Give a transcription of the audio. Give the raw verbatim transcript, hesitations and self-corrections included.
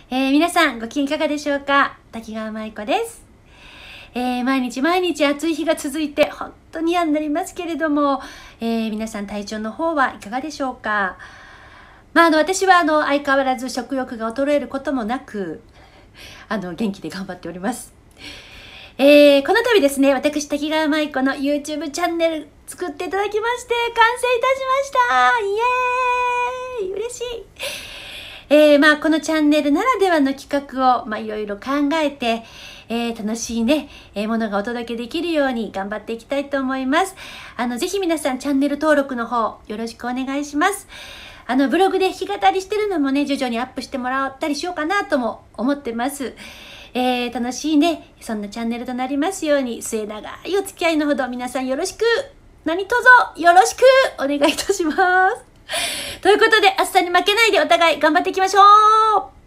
えー、皆さんご機嫌いかがでしょうか。滝川舞子です。えー、毎日毎日暑い日が続いて本当に嫌になりますけれども、えー、皆さん体調の方はいかがでしょうか。まあ、あの私はあの相変わらず食欲が衰えることもなくあの元気で頑張っております。えー、この度ですね、私滝川舞子の YouTube チャンネル作っていただきまして完成いたしました。イエーイ、嬉しい。えー、まあこのチャンネルならではの企画をまあいろいろ考えて、えー、楽しいね、えー、ものがお届けできるように頑張っていきたいと思います。あのぜひ皆さんチャンネル登録の方よろしくお願いします。あのブログで弾き語りしてるのもね、徐々にアップしてもらったりしようかなとも思ってます。えー、楽しいね、そんなチャンネルとなりますように、末永いお付き合いのほど皆さんよろしく、何卒よろしくお願いいたします。ということで、暑さに負けないでお互い頑張っていきましょう。